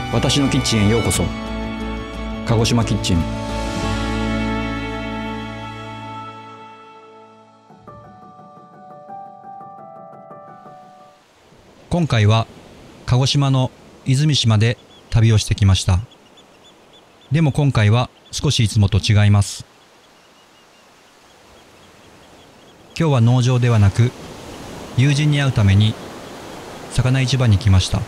私のキッチンへようこそ。鹿児島キッチン。今回は鹿児島の出水市まで旅をしてきました。でも今回は少しいつもと違います。今日は農場ではなく友人に会うために魚市場に来ました。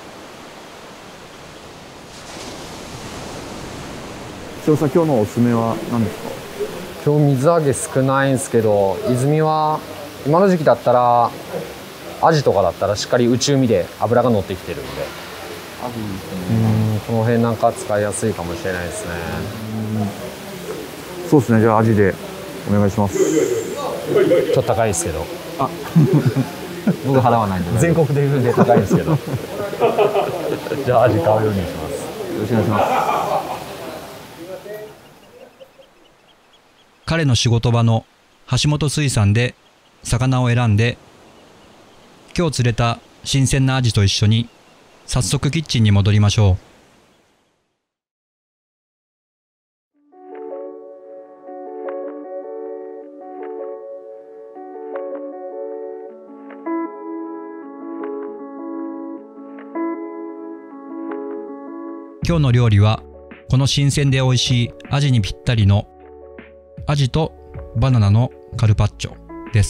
今日のおすすめは何ですか？ 今日水揚げ少ないんですけど、泉は今の時期だったらアジとかだったらしっかり内海で脂が乗ってきてるんで、 アジですね。 この辺なんか使いやすいかもしれないですね。 そうですね。じゃあアジでお願いします。 ちょっと高いですけど。 あ僕払わないんで全国で言うんで高いですけどじゃあアジ買うようにします。 よろしくお願いします。 彼の仕事場の橋本水産で魚を選んで、今日釣れた新鮮なアジと一緒に早速キッチンに戻りましょう。今日の料理はこの新鮮で美味しいアジにぴったりのアジとバナナのカルパッチョです。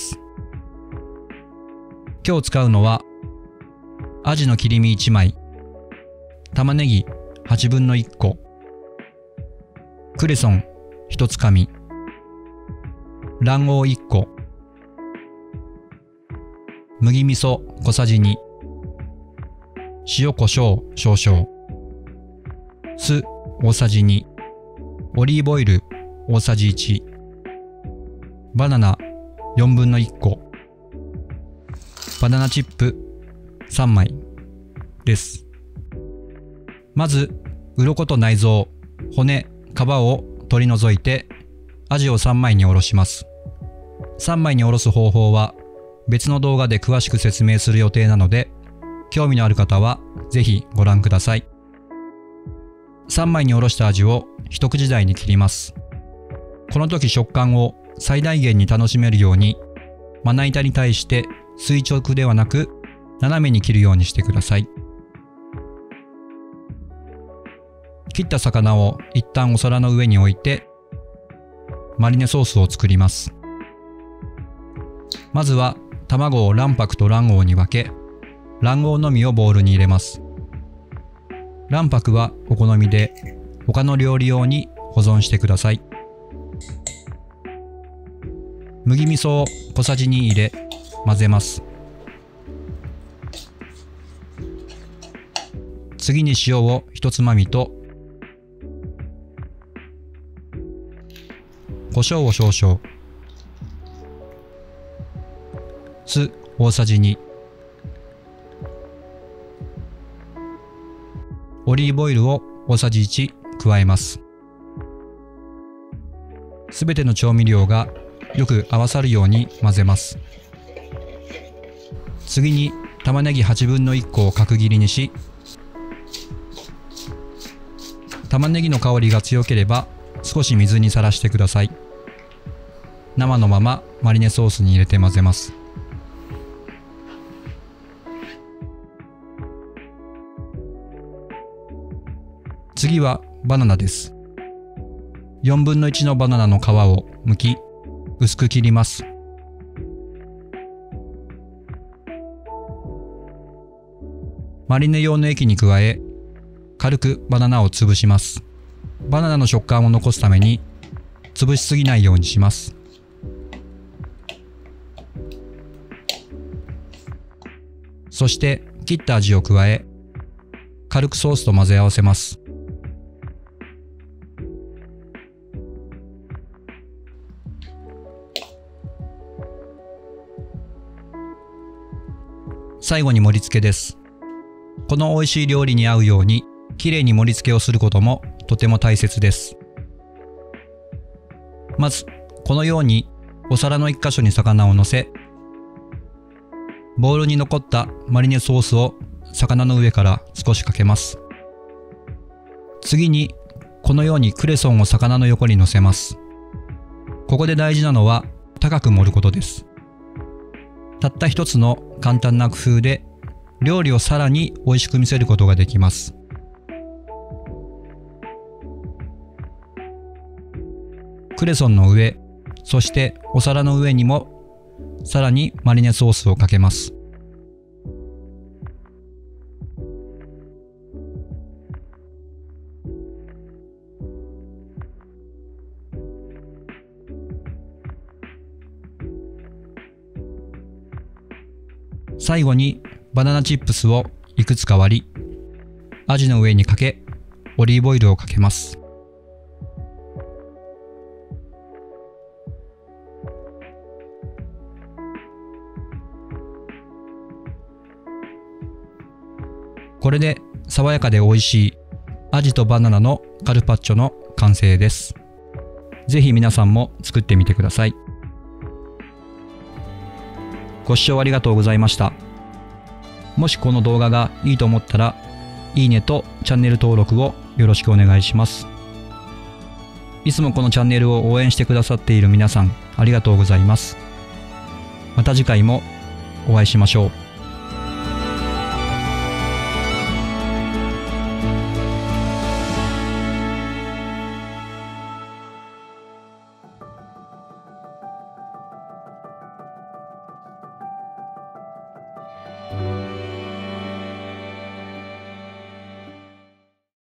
今日使うのはアジの切り身1枚、玉ねぎ8分の1個、クレソン1つかみ、卵黄1個、麦味噌小さじ2、塩コショウ少々、酢大さじ2、オリーブオイル大さじ1、バナナ4分の1個、バナナチップ3枚です。まず、鱗と内臓、骨、皮を取り除いて、アジを3枚におろします。3枚におろす方法は別の動画で詳しく説明する予定なので、興味のある方はぜひご覧ください。3枚におろしたアジを一口大に切ります。この時食感を最大限に楽しめるように、まな板に対して垂直ではなく斜めに切るようにしてください。切った魚を一旦お皿の上に置いてマリネソースを作ります。まずは卵を卵白と卵黄に分け、卵黄のみをボウルに入れます。卵白はお好みで他の料理用に保存してください。麦味噌を小さじ2入れ混ぜます。次に塩を1つまみと胡椒を少々、酢大さじ2、オリーブオイルを大さじ1加えます。すべての調味料がよく合わさるように混ぜます。次に玉ねぎ8分の1個を角切りにし、玉ねぎの香りが強ければ少し水にさらしてください。生のままマリネソースに入れて混ぜます。次はバナナです。4分の1のバナナの皮を剥き、薄く切ります。マリネ用の液に加え、軽くバナナを潰します。バナナの食感を残すために潰しすぎないようにします。そして切ったアジを加え、軽くソースと混ぜ合わせます。最後に盛り付けです。この美味しい料理に合うようにきれいに盛り付けをすることもとても大切です。まずこのようにお皿の一箇所に魚を乗せ、ボウルに残ったマリネソースを魚の上から少しかけます。 次にこのようにクレソンを魚の横に乗せます。ここで大事なのは高く盛ることです。たった一つの簡単な工夫で料理をさらに美味しく見せることができます。クレソンの上、そしてお皿の上にもさらにマリネソースをかけます。最後にバナナチップスをいくつか割り、アジの上にかけ、オリーブオイルをかけます。これで爽やかで美味しいアジとバナナのカルパッチョの完成です。ぜひ皆さんも作ってみてください。ご視聴ありがとうございました。もしこの動画がいいと思ったら、いいねとチャンネル登録をよろしくお願いします。いつもこのチャンネルを応援してくださっている皆さん、ありがとうございます。また次回もお会いしましょう。